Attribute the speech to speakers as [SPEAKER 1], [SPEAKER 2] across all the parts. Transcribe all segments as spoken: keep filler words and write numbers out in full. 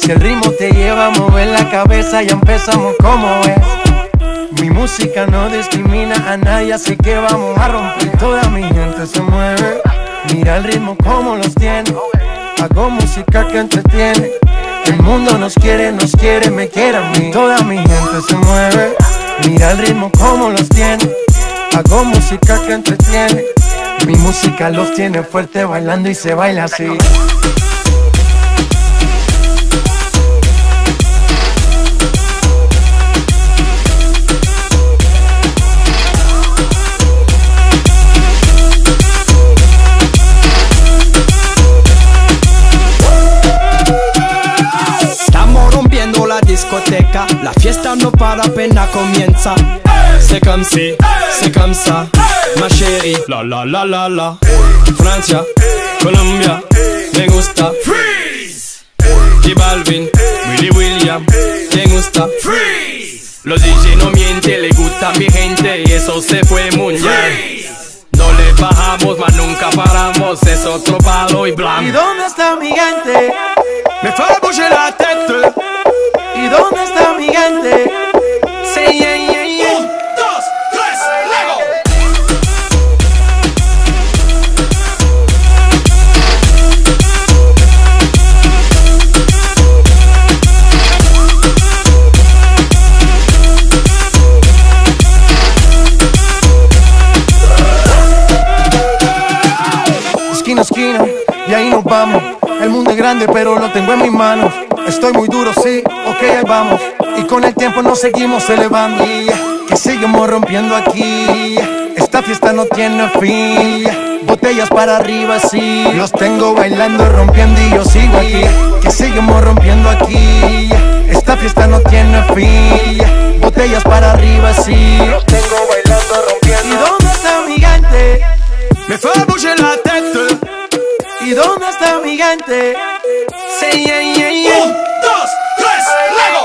[SPEAKER 1] Si el ritmo te lleva a mover la cabeza, ya empezamos como es. Mi música no discrimina a nadie, así que vamos a romper. Toda mi gente se mueve, mira el ritmo como los tiene. Hago música que entretiene. El mundo nos quiere, nos quiere, me quiere a mí. Toda mi gente se mueve, mira el ritmo como los tiene. Hago música que entretiene. Mi música los tiene fuerte bailando y se baila así.
[SPEAKER 2] Discoteca, la fiesta no para, apenas comienza. C'est comme si, c'est comme ça, ma chérie. La la la la la. Francia, Colombia, me gusta. Freeze. J Balvin, Willy William, me gusta. Freeze. Los D J no mienten, le gusta a mi gente y eso se fue muy bien. No le bajamos, mas nunca paramos, es otro palo y blanco.
[SPEAKER 1] ¿Y dónde está mi gente?
[SPEAKER 2] Me fue bouger la tête.
[SPEAKER 1] ¿Y dónde está mi gente?
[SPEAKER 2] Sí, yeah, yeah, yeah. Un, dos, tres, luego.
[SPEAKER 1] Esquina a esquina, y ahí nos vamos. El mundo es grande, pero lo tengo en mis manos. Estoy muy duro, sí, ok, ahí vamos. Y con el tiempo nos seguimos elevando. Que seguimos rompiendo aquí. Esta fiesta no tiene fin. Botellas para arriba, sí. Los tengo bailando, rompiendo y yo sigo aquí. Que seguimos rompiendo aquí. Esta fiesta no tiene fin. Botellas para arriba, sí. Los tengo bailando, rompiendo. ¿Y dónde está mi gente?
[SPEAKER 2] Me fue bouger la tête.
[SPEAKER 1] ¿Y dónde está mi gente?
[SPEAKER 2] Sí, yeah, yeah, yeah. Un, dos, tres, luego.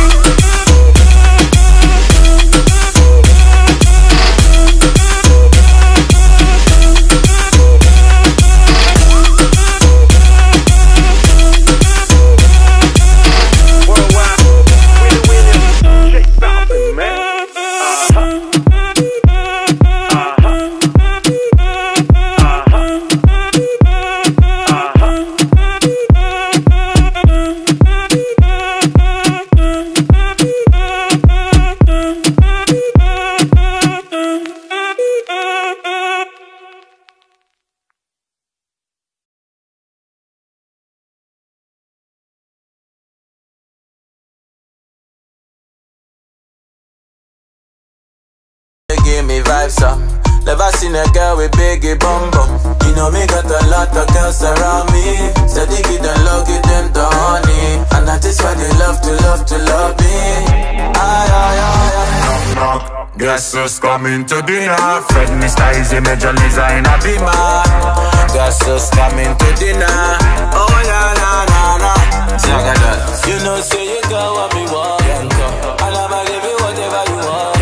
[SPEAKER 3] Give me vibes up. Never seen a girl with biggie bum bum. You know me got a lot of girls around me. So they get and love, get them the honey. And that is why they love to love to love me. Ay, ay, ay, ay. Knock, knock. Guess who's coming to dinner? Fred, Mister Easy, Major Liza in a beamer. Guess who's coming to dinner? Oh, la, la, la, la. You know, say you got what me want. And I'ma give you whatever you want.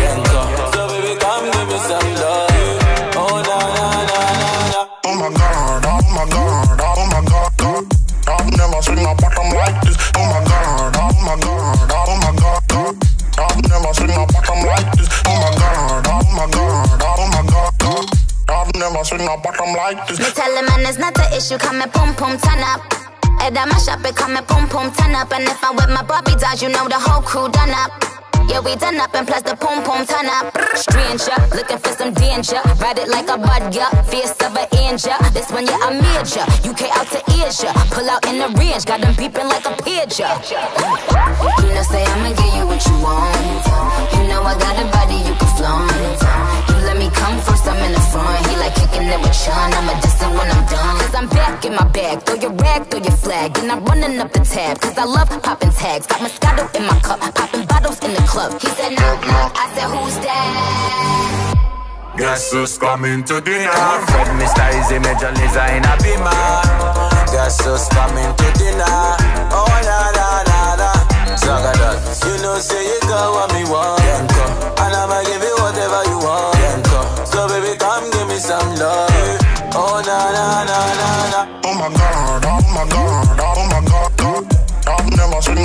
[SPEAKER 4] Me tell the man it's not the issue, come and pum pum turn up. And I mash up it, come and pum pum turn up. And if I'm with my Bobby dolls, you know the whole crew done up. Yeah, we done up and plus the pum pum turn up. Stranger, looking for some danger. Ride it like a bud, yeah, fierce of an angel. This one, yeah, I made ya. U K out to Asia. Pull out in the range, got them peeping like a pigeon. You know, say I'ma give you what you want. You know I got a body you can flaunt. You let me come first, I'm in the front. He like kicking it with Sean, I'ma diss it when I'm done. Cause I'm back in my bag, throw your rag, throw your flag. And I'm running up the tab, cause I love popping tags. Got Moscato in my cup, popping bottles in the club. He said knock knock, I said who's that?
[SPEAKER 3] Guess who's coming to dinner? Fred, Mister Easy, Major Liza in a beamer. Guess who's coming to dinner? Oh la la la la. Saga that. You know say you got what me want. And I'ma give you whatever you want. So baby come give me some love. Oh na na na na na.
[SPEAKER 5] Oh my God, oh my God, oh my God, God. I've never seen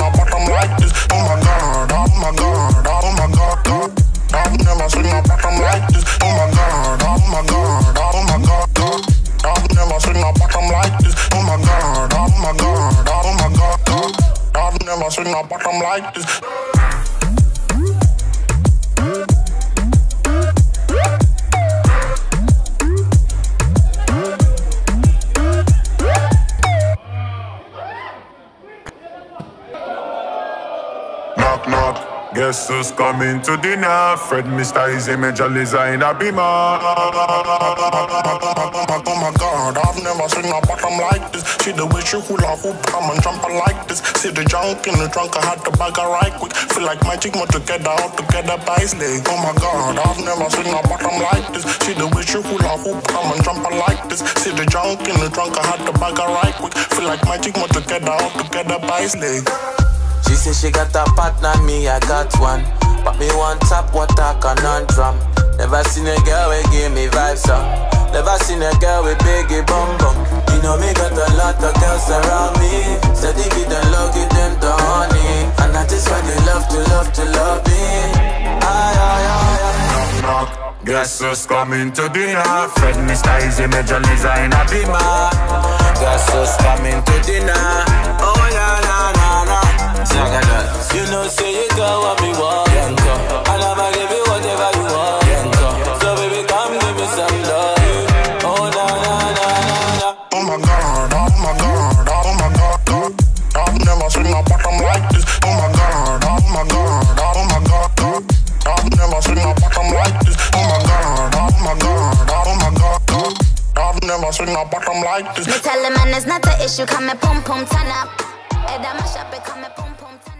[SPEAKER 5] Guess who's coming to dinner? Fred, Mister Easy, Major Liza in a beamer.
[SPEAKER 6] Oh my God, I've never seen a bottom like this. See the way she hula hoop, come and jump like this. See the junk in the trunk, I had to bag her right quick. Feel like magic, more together, all together by leg. Oh my God, I've never seen a bottom like this. See the way she hula hoop, come and jump like this. See the junk in the trunk, I had to bag her right quick. Feel like magic, more together, all together by leg.
[SPEAKER 3] She say she got a partner, me I got one. But me want top water conundrum. Never seen a girl who give me vibes up. Never seen a girl with biggie bum bum. You know me got a lot of girls around me. Steady get them low, get them to honey. And that is why they love to love to love me. Aye, aye, aye, aye.
[SPEAKER 5] Knock, knock. Guess who's coming to dinner? Fred, Mister Easy, Major Liza in a beamer.
[SPEAKER 3] Guess who's coming to dinner? Oh yeah, nah, nah, nah. You know, say you got what me want, Yanko. And I'ma give you whatever you want, Yanko. So baby, come give me some love. Oh na na na na na.
[SPEAKER 6] Oh my God, oh my God, oh my God, God. I've never seen a bottom like this. Oh my God, oh my God, oh my God, God. I've never seen a bottom like this. Oh my God, oh my God, oh my God, God. I've never seen a bottom like this.
[SPEAKER 4] Me tell the man it's not the issue, come me pum pum turn up. Head on my shop, it come me pum pum turn up.